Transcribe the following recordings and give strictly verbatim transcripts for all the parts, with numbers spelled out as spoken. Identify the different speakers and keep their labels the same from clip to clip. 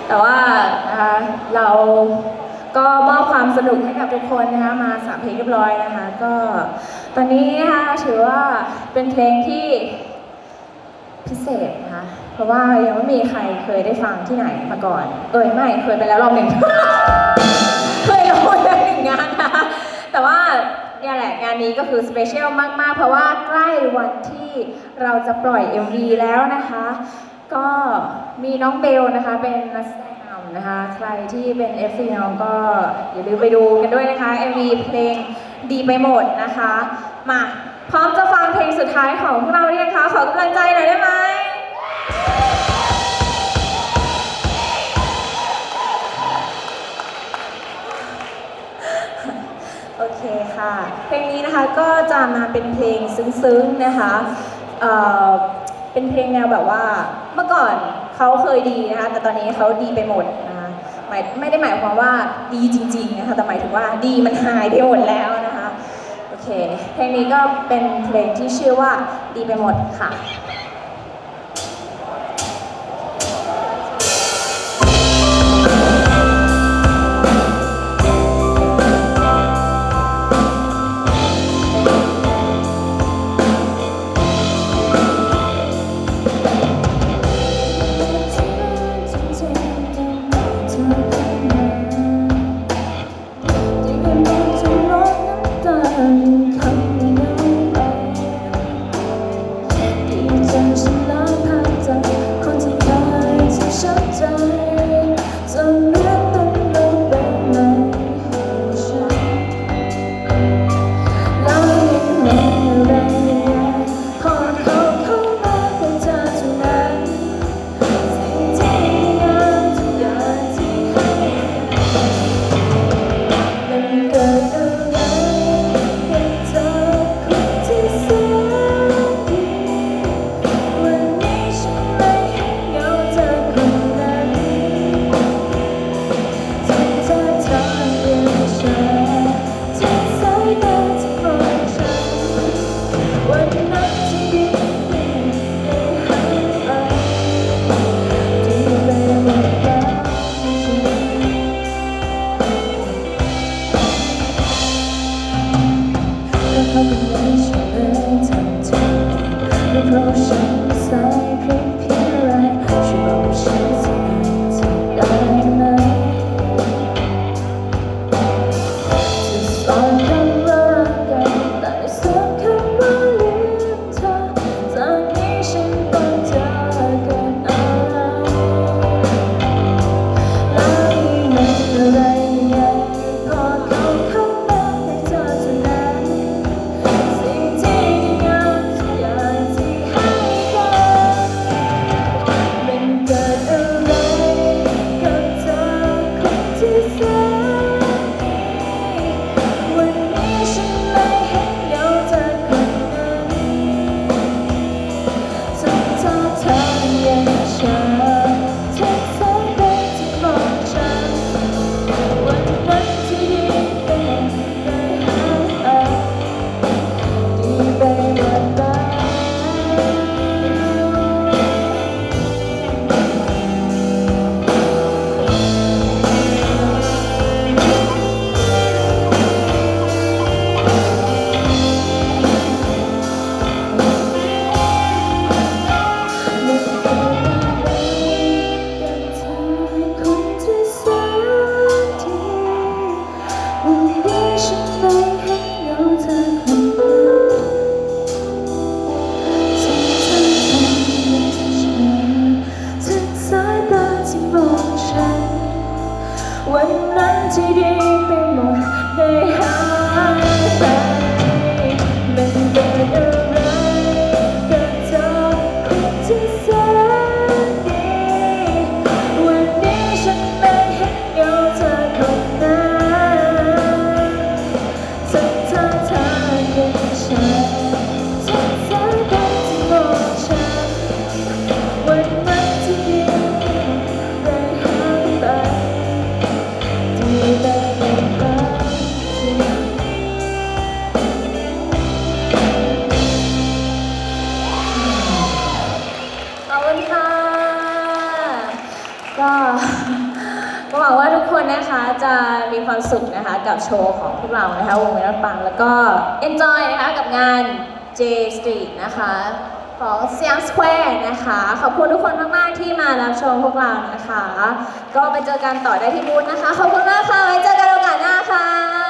Speaker 1: แต่ว่านะคะเราก็มอบความสนุกให้กับทุกคนนะคะมาสามเพลงเรียบร้อยนะคะก็ตอนนี้นะคะถือว่าเป็นเพลงที่พิเศษนะคะเพราะว่ายังไม่มีใครเคยได้ฟังที่ไหนมาก่อนเอ่ยไม่เคยไปแล้วรอบหนึ่ง เคยร้องแล้วหนึ่งงานนะคะแต่ว่าเนี่ยแหละงานนี้ก็คือสเปเชียลมากๆเพราะว่าใกล้วันที่เราจะปล่อย เอ็ม วี แล้วนะคะก็มีน้องเบลนะคะเป็นนักแสดงนำนะคะใครที่เป็น เอฟ ซี น้องก็อย่าลืมไปดูกันด้วยนะคะ เอ็ม วี เพลงดีไปหมดนะคะมาพร้อมจะฟังเพลงสุดท้ายของพวกเราหรือยังคะขอกำลังใจหน่อยได้ไหมโอเคค่ะเพลงนี้นะคะก็จะมาเป็นเพลงซึ้งๆนะคะเอ่อเป็นเพลงแนวแบบว่าเมื่อก่อนเขาเคยดีนะคะแต่ตอนนี้เขาดีไปหมดนะคะหมายไม่ได้หมายความว่าดีจริงๆนะคะแต่หมายถึงว่าดีมันหายไปหมดแล้วนะคะโอเคเพลงนี้ก็เป็นเพลงที่ชื่อว่าดีไปหมดค่ะก็ก็หวังว่าทุกคนนะคะจะมีความสุขนะคะกับโชว์ของพวกเรานะคะวงเมลอนปังแล้วก็ enjoy นะคะกับงาน J Street นะคะของเซียงสแควร์นะคะขอบคุณทุกคนมากๆที่มารับชมพวกเรานะคะก็ไปเจอกันต่อได้ที่บูธนะคะขอบคุณมากค่ะไว้เจอกันโอกาสหน้าค่ะ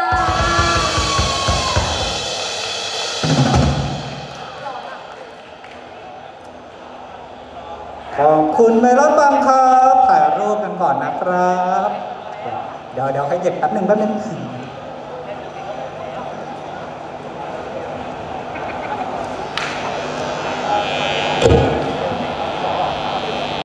Speaker 2: ขอบคุณเมลอนปังครับถ่ายรูปกันก่อนนะครับเดี๋ยวเดี๋ยวให้เก็บแป๊บหนึ่งแป๊บหนึ่ง